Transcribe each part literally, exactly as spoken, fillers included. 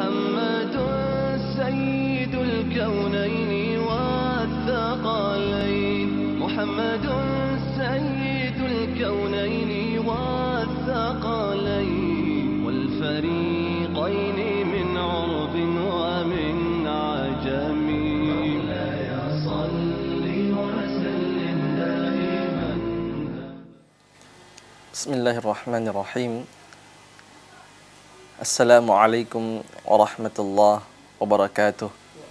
محمد سيد الكونين والثقلين محمد سيد الكونين والثقلين والفريقين من عرب ومن عجم مولاي صل وسلم دائما. بسم الله الرحمن الرحيم. السلام عليكم ورحمة الله وبركاته.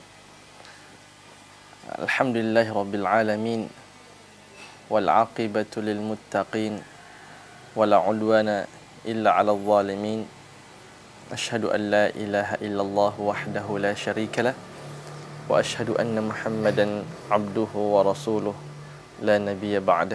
الحمد لله رب العالمين والعاقبة للمتقين ولا عدوان إلا على الظالمين. أشهد أن لا إله إلا الله وحده لا شريك له وأشهد أن محمدا عبده ورسوله لا نبي بعده.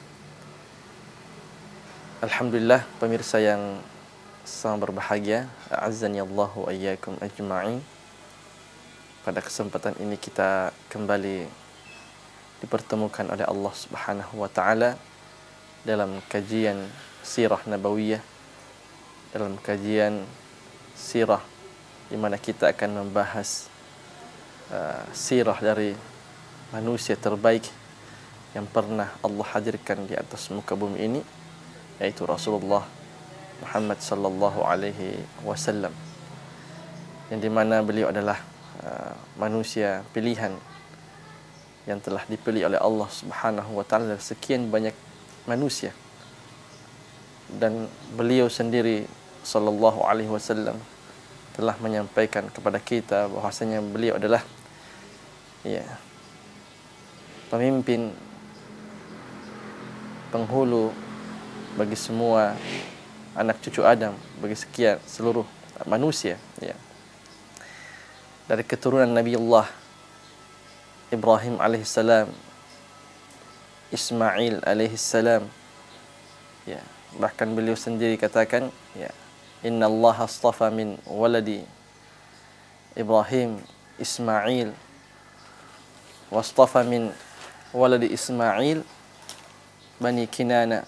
Alhamdulillah, pemirsa yang sangat berbahagia, a'azzani Allah wa iyyakum ajma'in. Pada kesempatan ini kita kembali dipertemukan oleh Allah Subhanahu wa taala dalam kajian sirah nabawiyah, dalam kajian sirah di mana kita akan membahas uh, sirah dari manusia terbaik yang pernah Allah hadirkan di atas muka bumi ini, yaitu Rasulullah Muhammad sallallahu alaihi wasallam, yang dimana beliau adalah uh, manusia pilihan yang telah dipilih oleh Allah Subhanahu wa taala dari sekian banyak manusia. Dan beliau sendiri sallallahu alaihi wasallam telah menyampaikan kepada kita bahwasanya beliau adalah ya pemimpin penghulu bagi semua anak cucu Adam, bagi sekian seluruh manusia, ya. Dari keturunan Nabi Allah Ibrahim alaihissalam, Ismail alaihissalam, ya. Bahkan beliau sendiri katakan, ya, Inna Allah astafa min waladi Ibrahim Ismail wastafa min waladi Ismail Bani Kinana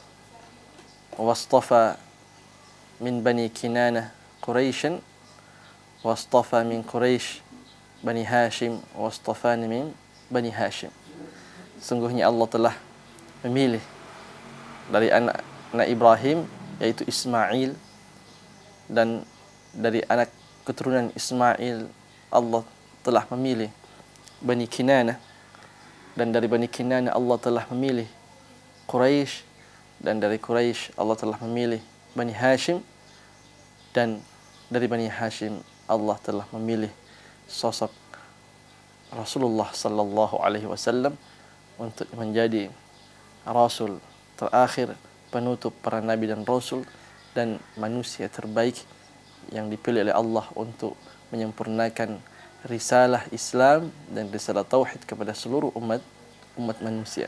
wastafa min Bani Kinana Quraisyan wastafa min Quraisy Bani Hashim wastafani min Bani Hashim. Sungguhnya Allah telah memilih dari anak, anak Ibrahim, yaitu Ismail, dan dari anak keturunan Ismail Allah telah memilih Bani Kinana, dan dari Bani Kinana Allah telah memilih Quraisy, dan dari Quraisy Allah telah memilih Bani Hashim, dan dari Bani Hashim Allah telah memilih sosok Rasulullah sallallahu alaihi wasallam untuk menjadi rasul terakhir, penutup para nabi dan rasul, dan manusia terbaik yang dipilih oleh Allah untuk menyempurnakan risalah Islam dan risalah tauhid kepada seluruh umat umat manusia.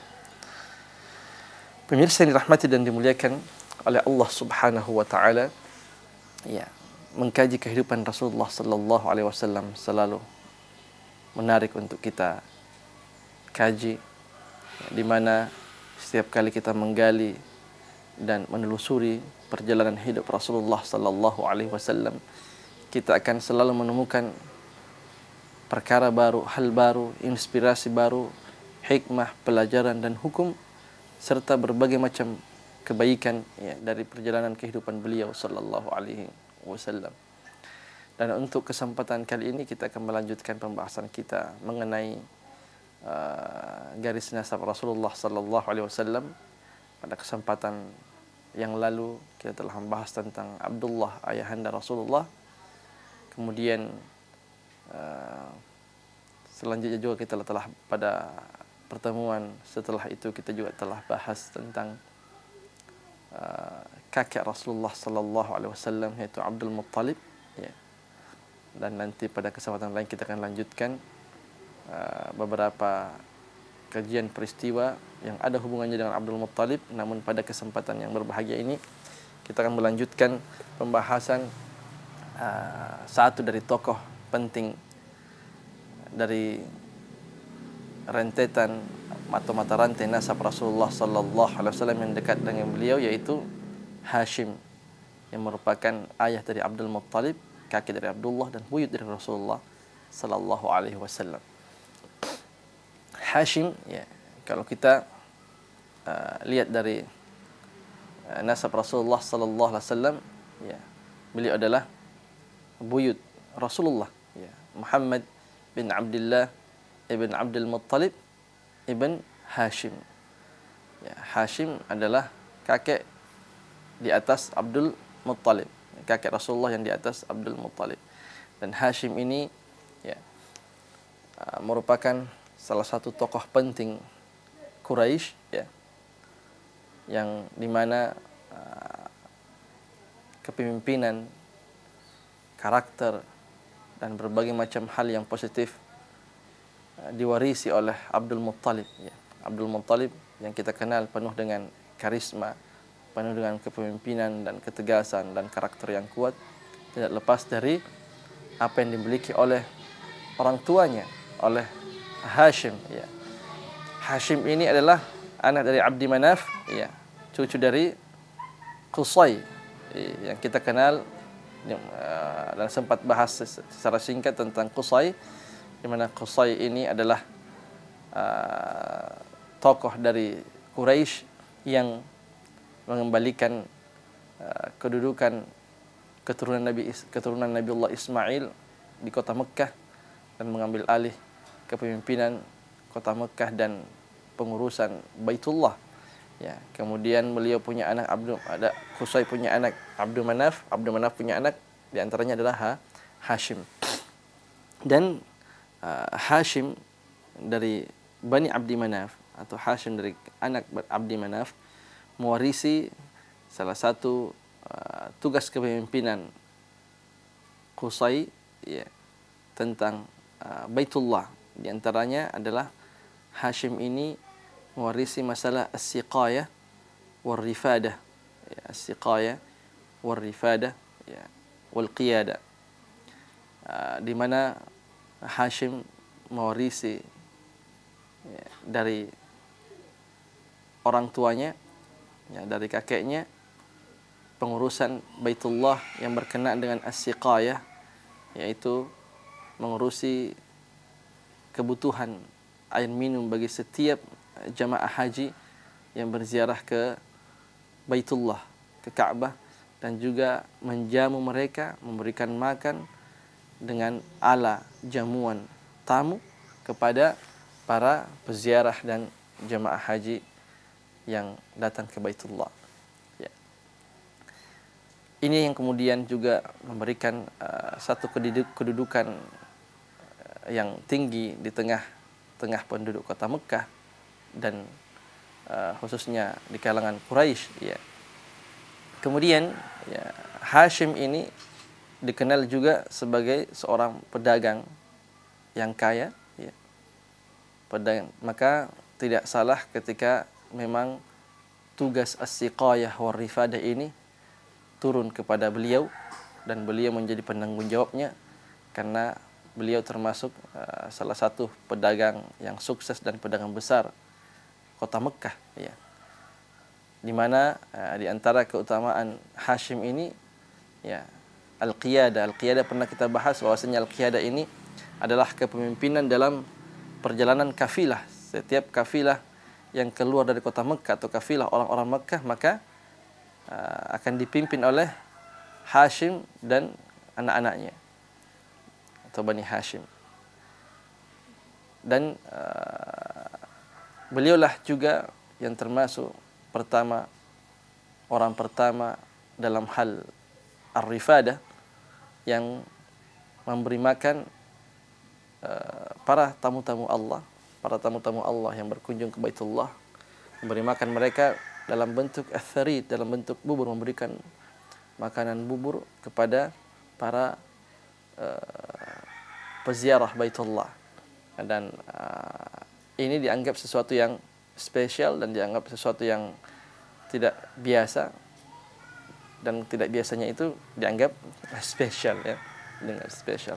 Pemirsa yang dirahmati dan dimuliakan oleh Allah Subhanahu wa taala, ya, mengkaji kehidupan Rasulullah sallallahu alaihi wasallam selalu menarik untuk kita kaji, ya, di mana setiap kali kita menggali dan menelusuri perjalanan hidup Rasulullah sallallahu alaihi wasallam, kita akan selalu menemukan perkara baru, hal baru, inspirasi baru, hikmah, pelajaran dan hukum, serta berbagai macam kebaikan, ya, dari perjalanan kehidupan beliau sallallahu alaihi wasallam. Dan untuk kesempatan kali ini kita akan melanjutkan pembahasan kita mengenai uh, garis nasab Rasulullah sallallahu alaihi wasallam. Pada kesempatan yang lalu kita telah membahas tentang Abdullah, ayahanda Rasulullah. Kemudian uh, selanjutnya juga kita telah pada pertemuan setelah itu kita juga telah bahas tentang uh, kakek Rasulullah sallallahu alaihi wasallam, yaitu Abdul Muttalib, ya. Dan nanti pada kesempatan lain kita akan lanjutkan uh, beberapa kajian peristiwa yang ada hubungannya dengan Abdul Muttalib. Namun pada kesempatan yang berbahagia ini kita akan melanjutkan pembahasan uh, satu dari tokoh penting dari rentetan atau mata rantai nasab Rasulullah sallallahu alaihi wasallam yang dekat dengan beliau, yaitu Hashim, yang merupakan ayah dari Abdul Muttalib, kakek dari Abdullah dan buyut dari Rasulullah sallallahu alaihi wasallam. Hashim, ya, kalau kita uh, lihat dari uh, nasab Rasulullah sallallahu alaihi wasallam, ya, beliau adalah buyut Rasulullah, ya, Muhammad bin Abdullah ibn Abdul Muttalib ibn Hashim. Ya, Hashim adalah kakek di atas Abdul Muttalib, kakek Rasulullah yang di atas Abdul Muttalib. Dan Hashim ini, ya, uh, merupakan salah satu tokoh penting Quraisy, ya, yang dimana uh, kepemimpinan, karakter, dan berbagai macam hal yang positif uh, diwarisi oleh Abdul Muttalib, ya. Abdul Muttalib yang kita kenal penuh dengan karisma, penuh dengan kepemimpinan dan ketegasan dan karakter yang kuat, tidak lepas dari apa yang dimiliki oleh orang tuanya, oleh Hashim, ya. Hashim ini adalah anak dari Abdi Manaf, ya, cucu dari Qusay, yang kita kenal dan sempat bahas secara singkat tentang Qusay, di mana Qusay ini adalah uh, tokoh dari Quraisy yang mengembalikan uh, kedudukan keturunan Nabi keturunan Nabiullah Ismail di kota Mekah dan mengambil alih kepemimpinan kota Mekah dan pengurusan Baitullah, ya. Kemudian beliau punya anak Abdul ada Qusay punya anak Abdul Manaf, Abdul Manaf punya anak, di antaranya adalah ha, Hashim. Dan uh, Hashim dari Bani Abdi Manaf atau Hashim dari anak Abdi Manaf mewarisi salah satu uh, tugas kepemimpinan Qusay, ya, tentang uh, Baitullah. Di antaranya adalah Hashim ini mewarisi masalah as-siqayah wal-rifadah, ya, as-siqayah wal-rifadah, ya, wal-qiyadah, uh, di mana Hashim mewarisi, ya, dari orang tuanya, ya, dari kakeknya, pengurusan Baitullah yang berkenaan dengan as-siqayah, yaitu mengurusi kebutuhan air minum bagi setiap jamaah haji yang berziarah ke Baitullah, ke Ka'bah, dan juga menjamu mereka, memberikan makan dengan ala jamuan tamu kepada para peziarah dan jamaah haji yang datang ke Baitullah, ya. Ini yang kemudian juga memberikan uh, satu kedudukan uh, yang tinggi di tengah-tengah penduduk kota Mekah dan uh, khususnya di kalangan Quraisy, ya. Kemudian, ya, Hashim ini dikenal juga sebagai seorang pedagang yang kaya, ya. Pedagang, maka tidak salah ketika memang tugas as-siqayah war rifadah ini turun kepada beliau dan beliau menjadi penanggung jawabnya, karena beliau termasuk uh, salah satu pedagang yang sukses dan pedagang besar kota Mekah, ya. Di mana uh, di antara keutamaan Hashim ini, ya, al-qiyadah. Al-qiyadah pernah kita bahas bahwasanya al-qiyadah ini adalah kepemimpinan dalam perjalanan kafilah. Setiap kafilah yang keluar dari kota Mekah atau kafilah orang-orang Mekah, maka uh, akan dipimpin oleh Hashim dan anak-anaknya atau Bani Hashim. Dan uh, beliaulah juga yang termasuk pertama orang pertama dalam hal ar-rifadah yang memberi makan uh, para tamu-tamu Allah, para tamu-tamu Allah yang berkunjung ke Baitullah, memberi makan mereka dalam bentuk ath-tharid, dalam bentuk bubur, memberikan makanan bubur kepada para uh, peziarah Baitullah. Dan uh, ini dianggap sesuatu yang spesial dan dianggap sesuatu yang tidak biasa, dan tidak biasanya itu dianggap spesial, ya, dengan spesial.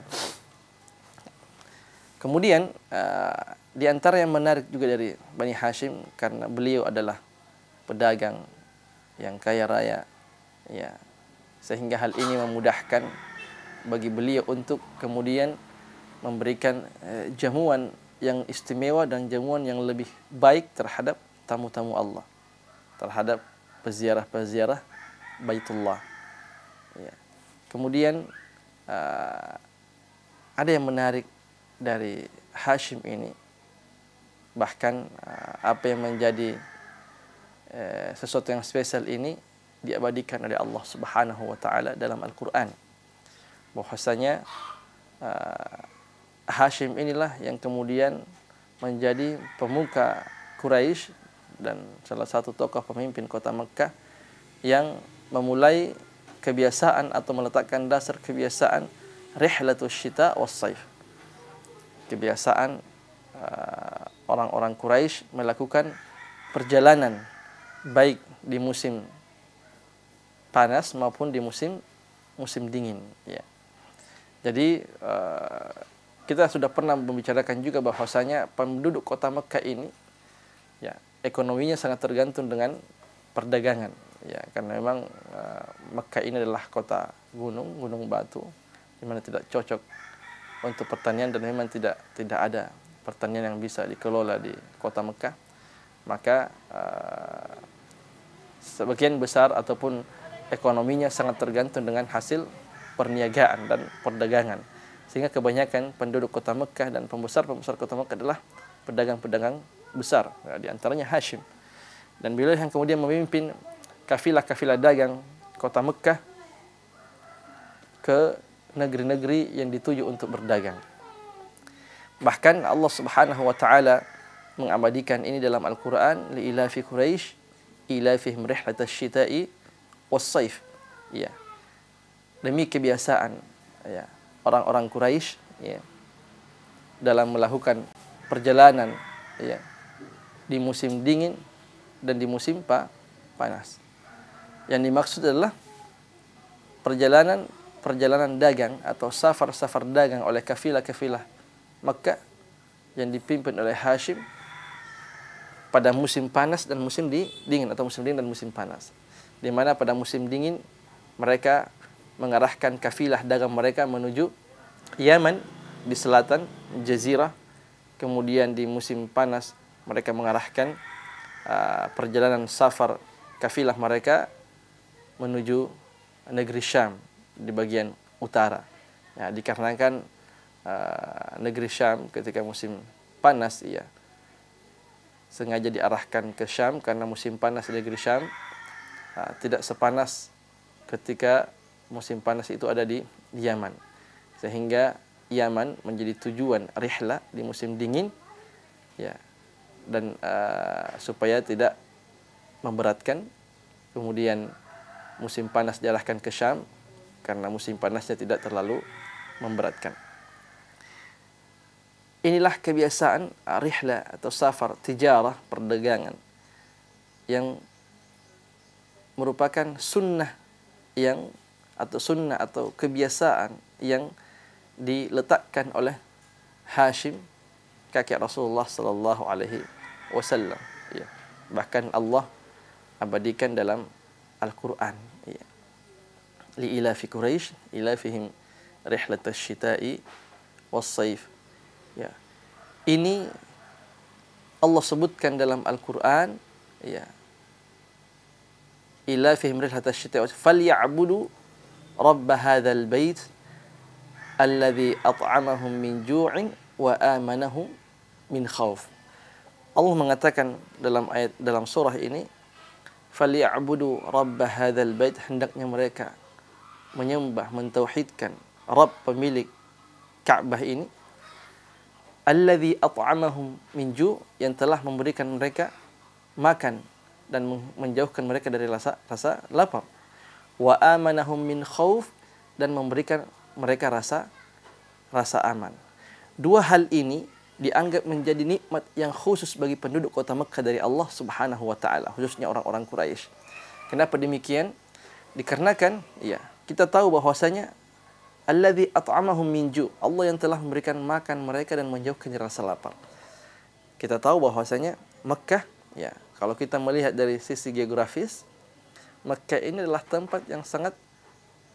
Kemudian uh, di antara yang menarik juga dari Bani Hashim, karena beliau adalah pedagang yang kaya raya, ya, sehingga hal ini memudahkan bagi beliau untuk kemudian memberikan uh, jamuan yang istimewa dan jamuan yang lebih baik terhadap tamu-tamu Allah, terhadap peziarah-peziarah Baitullah. Ya. Kemudian uh, ada yang menarik dari Hashim ini, bahkan uh, apa yang menjadi uh, sesuatu yang spesial ini diabadikan oleh Allah Subhanahu wa taala dalam Al-Qur'an. Bahwasanya uh, Hashim inilah yang kemudian menjadi pemuka Quraisy dan salah satu tokoh pemimpin kota Mekah yang memulai kebiasaan atau meletakkan dasar kebiasaan rihlatus syita was saif. Kebiasaan uh, orang-orang Quraisy melakukan perjalanan baik di musim panas maupun di musim musim dingin, ya. Jadi uh, kita sudah pernah membicarakan juga bahwasanya penduduk kota Mekah ini, ya, ekonominya sangat tergantung dengan perdagangan, ya, karena memang uh, Mekah ini adalah kota gunung, gunung batu, di mana tidak cocok untuk pertanian dan memang tidak tidak ada pertanian yang bisa dikelola di kota Mekah. Maka uh, sebagian besar ataupun ekonominya sangat tergantung dengan hasil perniagaan dan perdagangan. Sehingga kebanyakan penduduk kota Mekah dan pembesar-pembesar kota Mekah adalah pedagang-pedagang besar, ya, di antaranya Hashim. Dan beliau yang kemudian memimpin kafilah-kafilah dagang kota Mekah ke negeri-negeri yang dituju untuk berdagang. Bahkan Allah Subhanahu wa taala mengabadikan ini dalam Al-Qur'an, li ilafi Quraisy ilafihim rihlatash syita'i was-saif. Ya. Demi kebiasaan, ya, orang-orang Quraisy, ya, dalam melakukan perjalanan, ya, di musim dingin dan di musim pa panas. Yang dimaksud adalah perjalanan perjalanan dagang atau safar-safar dagang oleh kafilah-kafilah Makkah yang dipimpin oleh Hashim pada musim panas dan musim di, dingin atau musim dingin dan musim panas. Di mana pada musim dingin mereka mengarahkan kafilah dagang mereka menuju Yaman di selatan Jazirah. Kemudian di musim panas mereka mengarahkan uh, perjalanan safar kafilah mereka menuju negeri Syam di bagian utara. Ya, dikarenakan uh, negeri Syam ketika musim panas, ya, sengaja diarahkan ke Syam karena musim panas di negeri Syam uh, tidak sepanas ketika musim panas itu ada di, di Yaman. Sehingga Yaman menjadi tujuan rihlah di musim dingin, ya, dan uh, supaya tidak memberatkan. Kemudian musim panas diarahkan ke Syam karena musim panasnya tidak terlalu memberatkan. Inilah kebiasaan rihlah atau safar tijarah, perdagangan, yang merupakan sunnah yang atau sunnah atau kebiasaan yang diletakkan oleh Hashim, kakek Rasulullah sallallahu alaihi wasallam, ya. Bahkan Allah abadikan dalam Al-Qur'an, ya. Li ilafi Quraisy ilafihim rihlatash syita'i was-saif. Ya. Ini Allah sebutkan dalam Al-Qur'an, ya. Ilafihim rihlatash syita'i was-saif falyabudu rabb hadzal bait alladzi at'amahum min ju'in wa amanahum min khauf. Allah mengatakan dalam ayat dalam surah ini, falyabudu rabb hadzal bait, hendaknya mereka menyembah, mentauhidkan Rabb, pemilik Ka'bah ini, alladzi at'amahum min ju', yang telah memberikan mereka makan dan menjauhkan mereka dari rasa rasa lapar, wa amanahum min khauf, dan memberikan mereka rasa rasa aman. Dua hal ini dianggap menjadi nikmat yang khusus bagi penduduk kota Mekah dari Allah Subhanahu wa taala, khususnya orang-orang Quraisy. Kenapa demikian? Dikarenakan, ya, kita tahu bahwasanya alladzi at'amahum min ju', Allah yang telah memberikan makan mereka dan menjauhkan rasa lapar. Kita tahu bahwasanya Mekah, ya, kalau kita melihat dari sisi geografis, Mekah ini adalah tempat yang sangat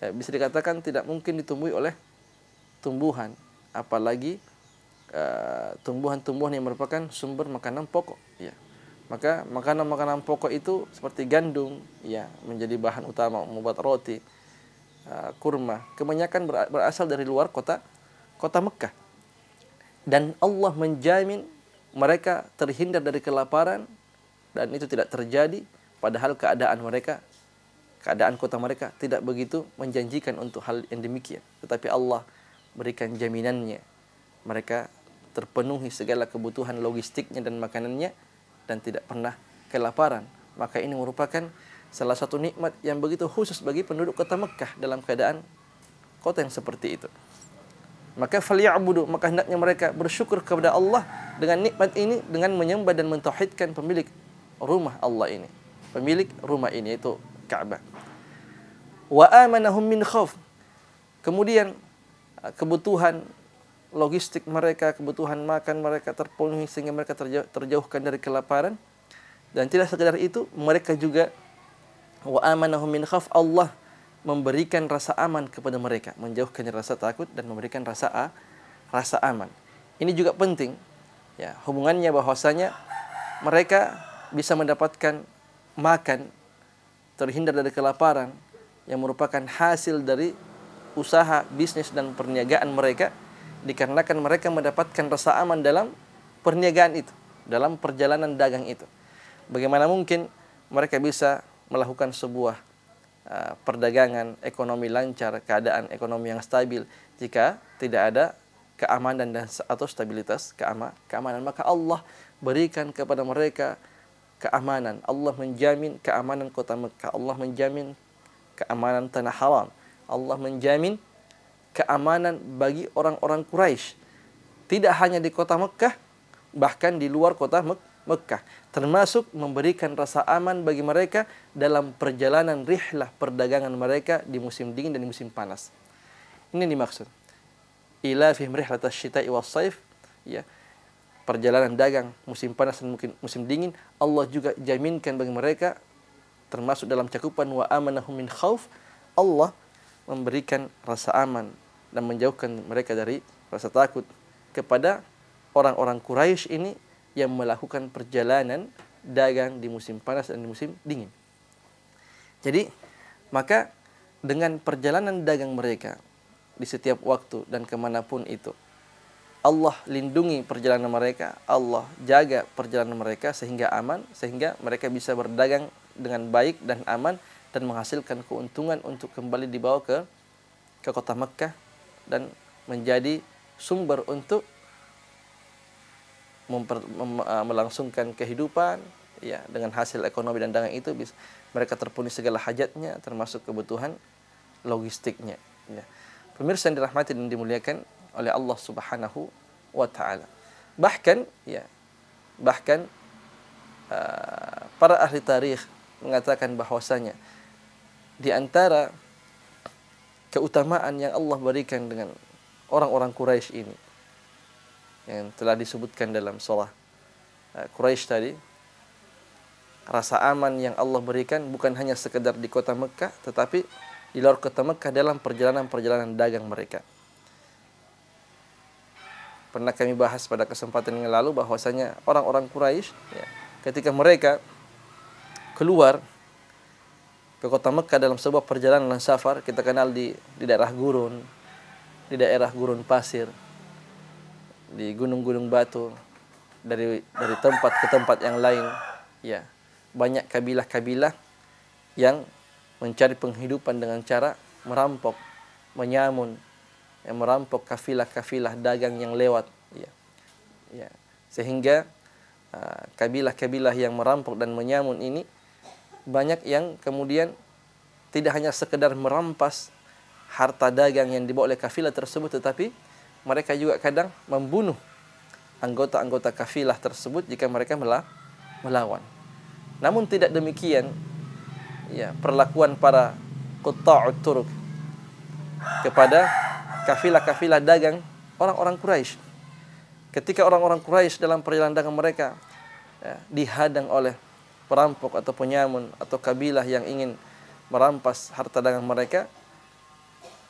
ya, bisa dikatakan tidak mungkin ditumbuhi oleh tumbuhan, apalagi uh, tumbuhan-tumbuhan yang merupakan sumber makanan pokok. Ya. Maka makanan-makanan pokok itu seperti gandum, ya, menjadi bahan utama membuat roti, uh, kurma, kebanyakan berasal dari luar kota kota Mekah. Dan Allah menjamin mereka terhindar dari kelaparan, dan itu tidak terjadi, padahal keadaan mereka, keadaan kota mereka tidak begitu menjanjikan untuk hal yang demikian. Tetapi Allah berikan jaminannya, mereka terpenuhi segala kebutuhan logistiknya dan makanannya, dan tidak pernah kelaparan. Maka ini merupakan salah satu nikmat yang begitu khusus bagi penduduk kota Mekah dalam keadaan kota yang seperti itu. Maka falyabudu, maka hendaknya mereka bersyukur kepada Allah dengan nikmat ini, dengan menyembah dan mentauhidkan pemilik rumah Allah ini, pemilik rumah ini, yaitu Ka'bah. Wa amanahum min khauf. Kemudian kebutuhan logistik mereka, kebutuhan makan mereka terpenuhi sehingga mereka terjauh, terjauhkan dari kelaparan. Dan tidak sekedar itu, mereka juga wa amanahum min khauf, Allah memberikan rasa aman kepada mereka, menjauhkan rasa takut dan memberikan rasa a, rasa aman. Ini juga penting, ya, hubungannya bahwasanya mereka bisa mendapatkan makan, terhindar dari kelaparan, yang merupakan hasil dari usaha, bisnis dan perniagaan mereka, dikarenakan mereka mendapatkan rasa aman dalam perniagaan itu, dalam perjalanan dagang itu. Bagaimana mungkin mereka bisa melakukan sebuah Uh, perdagangan, ekonomi lancar, keadaan ekonomi yang stabil jika tidak ada keamanan dan atau stabilitas keama, keamanan. Maka Allah berikan kepada mereka keamanan. Allah menjamin keamanan kota Mekah. Allah menjamin keamanan tanah haram. Allah menjamin keamanan bagi orang-orang Quraisy. Tidak hanya di kota Mekah, bahkan di luar kota Mekah. Mekah, termasuk memberikan rasa aman bagi mereka dalam perjalanan rihlah perdagangan mereka di musim dingin dan di musim panas. Ini dimaksud. Ila fihim rihlatas syita'i was-saif, ya. Perjalanan dagang musim panas dan mungkin musim dingin, Allah juga jaminkan bagi mereka, termasuk dalam cakupan wa amanahum min khauf, Allah memberikan rasa aman dan menjauhkan mereka dari rasa takut kepada orang-orang Quraisy ini yang melakukan perjalanan dagang di musim panas dan di musim dingin. Jadi, maka dengan perjalanan dagang mereka di setiap waktu dan kemanapun itu, Allah lindungi perjalanan mereka, Allah jaga perjalanan mereka sehingga aman, sehingga mereka bisa berdagang dengan baik dan aman dan menghasilkan keuntungan untuk kembali dibawa ke ke kota Mekah dan menjadi sumber untuk Memper, mem, uh, melangsungkan kehidupan, ya, dengan hasil ekonomi dan dagang itu bisa mereka terpenuhi segala hajatnya, termasuk kebutuhan logistiknya, ya. Pemirsa yang dirahmati dan dimuliakan oleh Allah Subhanahu wa taala. Bahkan, ya, bahkan uh, para ahli tarikh mengatakan bahwasanya di antara keutamaan yang Allah berikan dengan orang-orang Quraisy ini, yang telah disebutkan dalam surah uh, Quraisy tadi, rasa aman yang Allah berikan bukan hanya sekedar di kota Mekah, tetapi di luar kota Mekah dalam perjalanan-perjalanan dagang mereka. Pernah kami bahas pada kesempatan yang lalu bahwasanya orang-orang Quraisy, ya, ketika mereka keluar ke kota Mekah dalam sebuah perjalanan safar, kita kenal di di daerah gurun, di daerah gurun pasir, di gunung-gunung batu, dari dari tempat ke tempat yang lain, ya, banyak kabilah-kabilah yang mencari penghidupan dengan cara merampok, menyamun, yang merampok kafilah-kafilah dagang yang lewat, ya, ya, sehingga uh, kabilah-kabilah yang merampok dan menyamun ini banyak yang kemudian tidak hanya sekedar merampas harta dagang yang dibawa oleh kafilah tersebut, tetapi mereka juga kadang membunuh anggota-anggota kafilah tersebut jika mereka melawan. Namun tidak demikian, ya, perlakuan para qutta'ut turuq kepada kafilah-kafilah dagang orang-orang Quraisy. Ketika orang-orang Quraisy dalam perjalanan dagang mereka, ya, dihadang oleh perampok atau penyamun atau kabilah yang ingin merampas harta dagang mereka,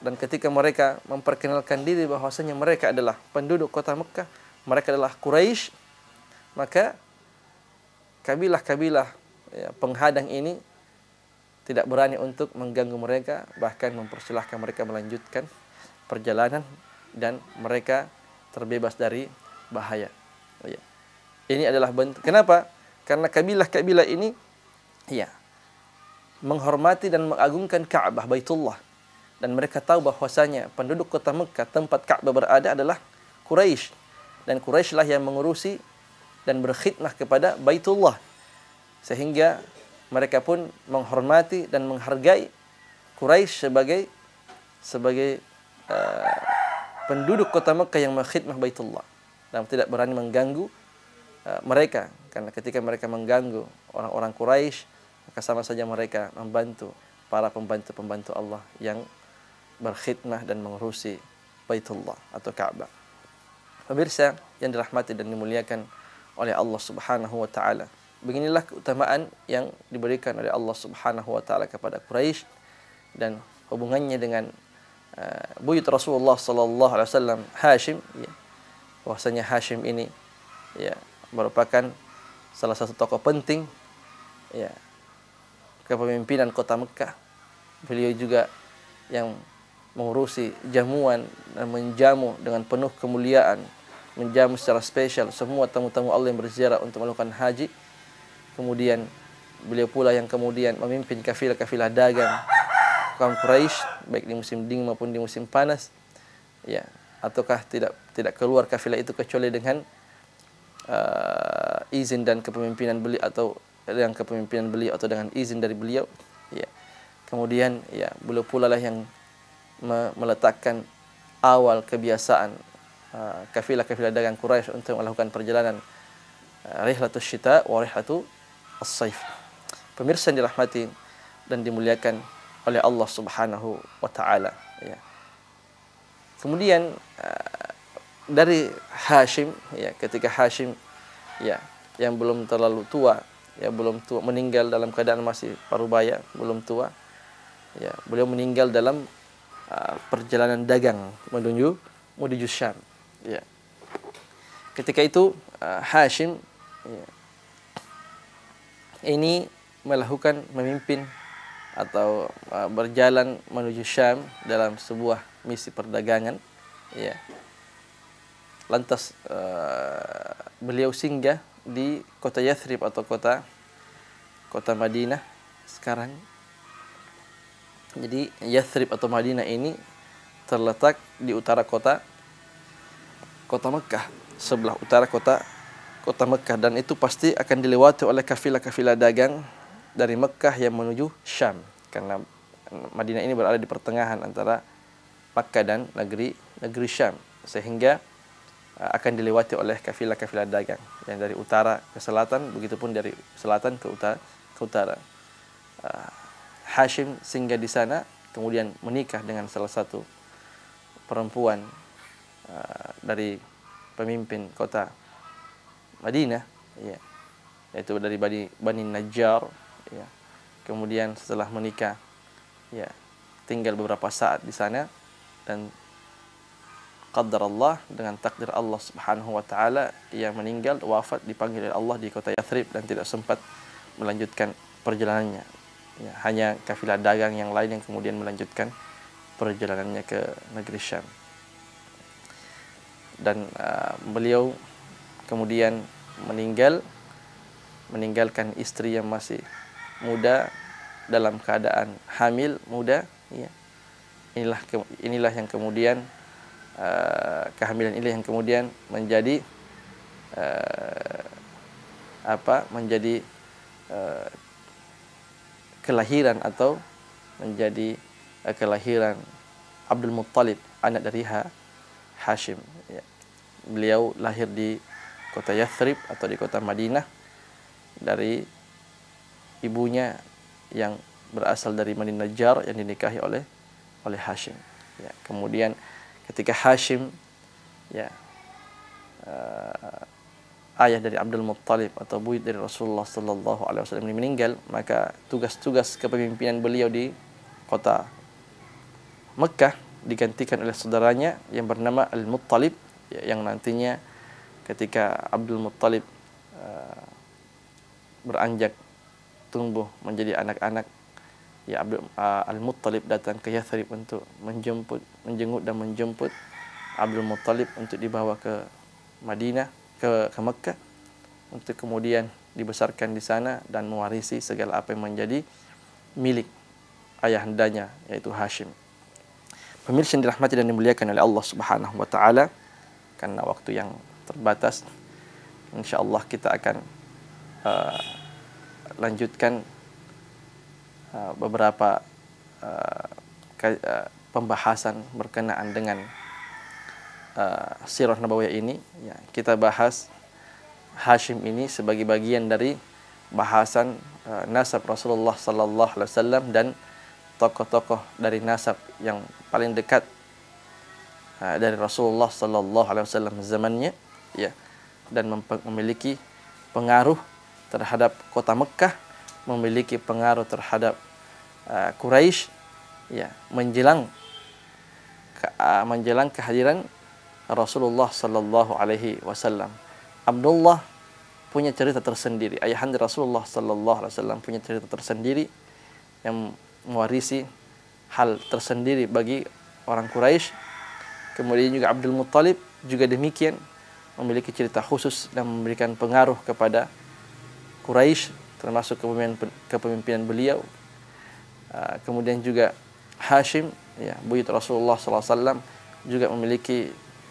dan ketika mereka memperkenalkan diri bahwasanya mereka adalah penduduk kota Mekah, mereka adalah Quraisy, maka kabilah-kabilah ya, penghadang ini tidak berani untuk mengganggu mereka, bahkan mempersilahkan mereka melanjutkan perjalanan dan mereka terbebas dari bahaya. Ya. Ini adalah bentuk. Kenapa? Karena kabilah-kabilah ini ya menghormati dan mengagungkan Ka'bah Baitullah. Dan mereka tahu bahwasanya penduduk kota Mekah tempat Ka'bah berada adalah Quraisy. Dan Quraisy lah yang mengurusi dan berkhidmah kepada Baitullah. Sehingga mereka pun menghormati dan menghargai Quraisy sebagai sebagai uh, penduduk kota Mekah yang mengkhidmah Baitullah. Dan tidak berani mengganggu uh, mereka. Karena ketika mereka mengganggu orang-orang Quraisy, maka sama saja mereka membantu para pembantu-pembantu Allah yang berkhidmah dan mengurusi Baitullah atau Ka'bah. Pemirsa yang dirahmati dan dimuliakan oleh Allah Subhanahu wa taala. Beginilah keutamaan yang diberikan oleh Allah Subhanahu wa taala kepada Quraisy dan hubungannya dengan uh, buyut Rasulullah sallallahu alaihi wasallam Hashim ya. Bahwasanya Hashim ini ya merupakan salah satu tokoh penting ya kepemimpinan kota Mekah. Beliau juga yang mengurusi jamuan dan menjamu dengan penuh kemuliaan, menjamu secara spesial semua tamu-tamu Allah yang berziarah untuk melakukan haji. Kemudian beliau pula yang kemudian memimpin kafilah-kafilah dagang kaum Quraisy baik di musim dingin maupun di musim panas. Ya, ataukah tidak tidak keluar kafilah itu kecuali dengan uh, izin dan kepemimpinan beliau atau yang kepemimpinan beliau atau dengan izin dari beliau. Ya. Kemudian ya beliau pula lah yang meletakkan awal kebiasaan uh, kafilah-kafilah dagang Quraisy untuk melakukan perjalanan uh, rihlatus syita wa rihlatu as-saif. Pemirsa yang dirahmati dan dimuliakan oleh Allah Subhanahu wa taala ya. Kemudian uh, dari Hashim ya, ketika Hashim ya yang belum terlalu tua, ya belum tua, meninggal dalam keadaan masih parubaya, belum tua. Ya, beliau meninggal dalam Uh, perjalanan dagang menuju menuju Syam. Ya. Ketika itu uh, Hashim ya, ini melakukan memimpin atau uh, berjalan menuju Syam dalam sebuah misi perdagangan. Ya. Lantas uh, beliau singgah di kota Yathrib atau kota kota Madinah sekarang. Jadi Yathrib atau Madinah ini terletak di utara kota kota Mekah, sebelah utara kota kota Mekah, dan itu pasti akan dilewati oleh kafilah-kafilah dagang dari Mekah yang menuju Syam, karena Madinah ini berada di pertengahan antara Makkah dan negeri negeri Syam, sehingga akan dilewati oleh kafilah-kafilah dagang yang dari utara ke selatan, begitupun dari selatan ke utara ke utara. Hashim singgah di sana, kemudian menikah dengan salah satu perempuan uh, dari pemimpin kota Madinah, ya, yaitu dari Bani, Bani Najjar. Ya. Kemudian setelah menikah, ya, tinggal beberapa saat di sana dan qadar Allah dengan takdir Allah Subhanahu wa taala ia meninggal wafat dipanggil oleh Allah di kota Yathrib dan tidak sempat melanjutkan perjalanannya. Ya, hanya kafilah dagang yang lain yang kemudian melanjutkan perjalanannya ke negeri Syam. Dan uh, beliau kemudian meninggal meninggalkan istri yang masih muda dalam keadaan hamil muda. Ya. Inilah inilah yang kemudian uh, kehamilan ini yang kemudian menjadi uh, apa? Menjadi uh, kelahiran atau menjadi uh, kelahiran Abdul Muttalib, anak dari ha, Hashim. Ya. Beliau lahir di kota Yathrib atau di kota Madinah dari ibunya yang berasal dari Bani Najjar yang dinikahi oleh oleh Hashim. Ya. Kemudian ketika Hashim ya uh, ayah dari Abdul Muttalib atau buyut dari Rasulullah sallallahu alaihi wasallam ini meninggal, maka tugas-tugas kepemimpinan beliau di kota Mekah digantikan oleh saudaranya yang bernama Al-Muttalib, yang nantinya ketika Abdul Muttalib uh, beranjak tumbuh menjadi anak-anak, ya Abdul uh, Al-Muttalib datang ke Yathrib untuk menjemput, menjenguk dan menjemput Abdul Muttalib untuk dibawa ke Madinah, ke, ke Mekah, untuk kemudian dibesarkan di sana dan mewarisi segala apa yang menjadi milik ayahandanya, yaitu Hashim. Pemirsa yang dirahmati dan dimuliakan oleh Allah Subhanahu wa taala, karena waktu yang terbatas, insyaallah kita akan uh, lanjutkan uh, beberapa uh, ke, uh, pembahasan berkenaan dengan uh, sirah nabawiyah ini. Ya, kita bahas Hashim ini sebagai bagian dari bahasan uh, nasab Rasulullah sallallahu alaihi wasallam dan tokoh-tokoh dari nasab yang paling dekat uh, dari Rasulullah sallallahu alaihi wasallam zamannya, ya, dan memiliki pengaruh terhadap kota Mekah, memiliki pengaruh terhadap uh, Quraisy, ya, menjelang ke, uh, menjelang kehadiran Rasulullah sallallahu alaihi wasallam. Abdullah punya cerita tersendiri, ayahanda Rasulullah sallallahu alaihi wasallam punya cerita tersendiri yang mewarisi hal tersendiri bagi orang Quraisy. Kemudian juga Abdul Muttalib juga demikian, memiliki cerita khusus dan memberikan pengaruh kepada Quraisy, termasuk kepemimpinan, kepemimpinan beliau. Kemudian juga Hashim, ya, buyut Rasulullah sallallahu alaihi wasallam, juga memiliki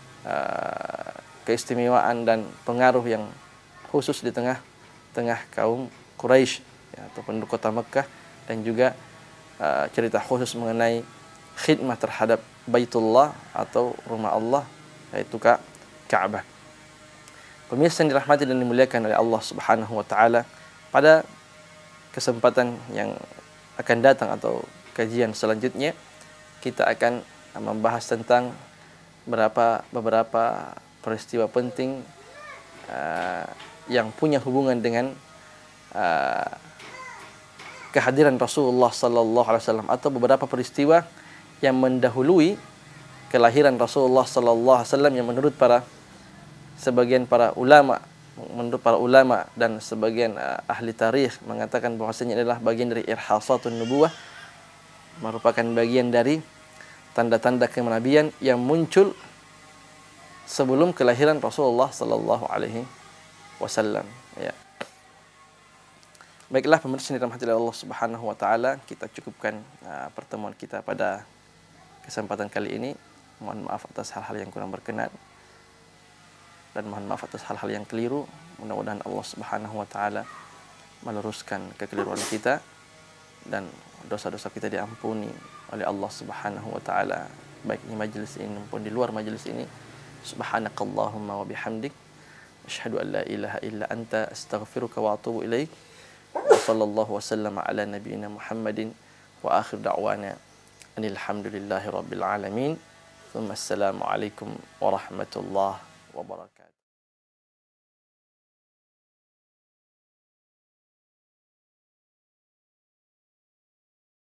uh, keistimewaan dan pengaruh yang khusus di tengah-tengah kaum Quraisy, ya, atau penduduk kota Mekah, dan juga uh, cerita khusus mengenai khidmah terhadap Baitullah atau rumah Allah, yaitu Ka Ka'bah. Pemirsa yang dirahmati dan dimuliakan oleh Allah Subhanahu wa taala, pada kesempatan yang akan datang atau kajian selanjutnya, kita akan membahas tentang beberapa beberapa peristiwa penting uh, yang punya hubungan dengan uh, kehadiran Rasulullah sallallahu alaihi wasallam, atau beberapa peristiwa yang mendahului kelahiran Rasulullah sallallahu alaihi wasallam, yang menurut para sebagian para ulama, menurut para ulama dan sebagian uh, ahli tarikh mengatakan bahwasanya adalah bagian dari irhasatun nubuwah, merupakan bagian dari tanda-tanda kenabian yang muncul sebelum kelahiran Rasulullah sallallahu alaihi wasallam, ya. Baiklah pemirsa yang dirahmati oleh Allah Subhanahu wa taala, kita cukupkan uh, pertemuan kita pada kesempatan kali ini. Mohon maaf atas hal-hal yang kurang berkenan, dan mohon maaf atas hal-hal yang keliru. Mudah-mudahan Allah Subhanahu wa taala meluruskan kekeliruan kita dan dosa-dosa kita diampuni oleh Allah Subhanahu wa taala, baik di majelis ini maupun di luar majelis ini. Subhanakallahumma wa bihamdik, asyhadu an la ilaha illa anta, astaghfiruka wa atubu ilaik. Wa sallallahu wasallam ala nabiyyina Muhammadin wa akhir da'wana anil hamdulillahi rabbil alamin. Thumma assalamu alaikum warahmatullahi wabarakatuh.